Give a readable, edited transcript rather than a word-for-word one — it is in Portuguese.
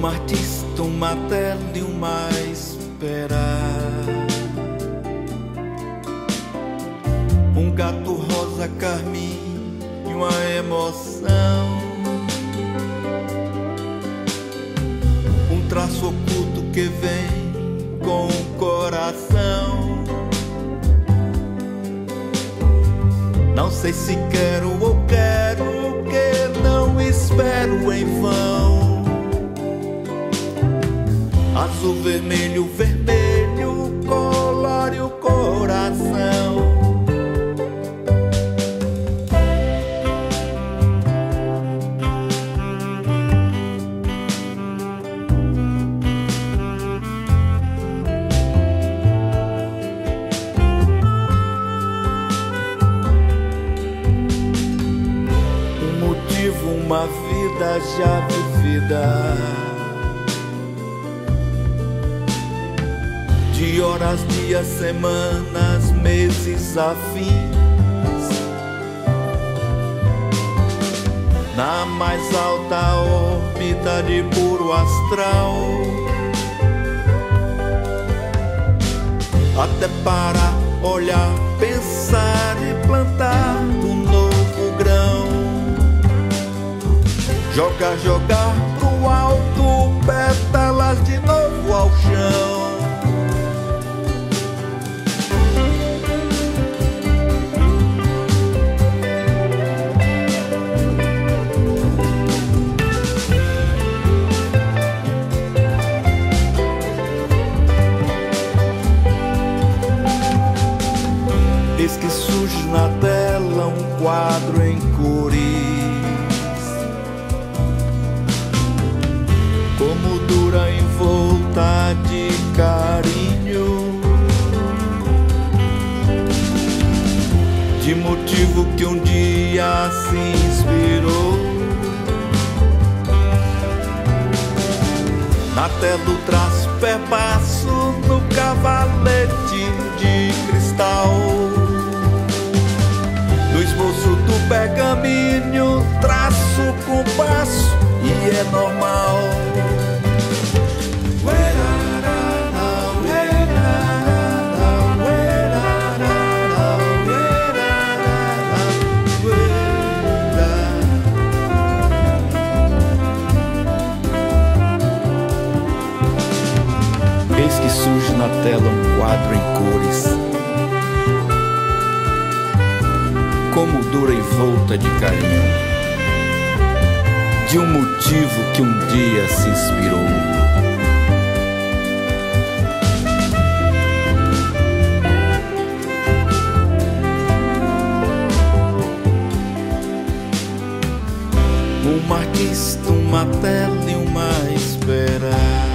Um artista, uma tela e uma espera. Um gato rosa carmim e uma emoção. Um traço oculto que vem com o coração. Não sei se quero ou quero, que não espero em vão. Azul, vermelho, vermelho, colore o coração. Um motivo, uma vida já vivida, de horas, dias, semanas, meses afins. Na mais alta órbita de puro astral, até para olhar, pensar e plantar um novo grão. Jogar, jogar pro alto, pétalas de novo ao chão. Eis que surge na tela um quadro em cores, como dura envolta de carinho, de motivo que um dia se inspirou. Na tela o traço perpasso no cavalete de cristal. No esboço do pergaminho, traço com passo e é normal. Eis que surge na tela um quadro em cores, como dura envolta de carinho, de um motivo que um dia se inspirou. Um artista, uma tela e uma espera.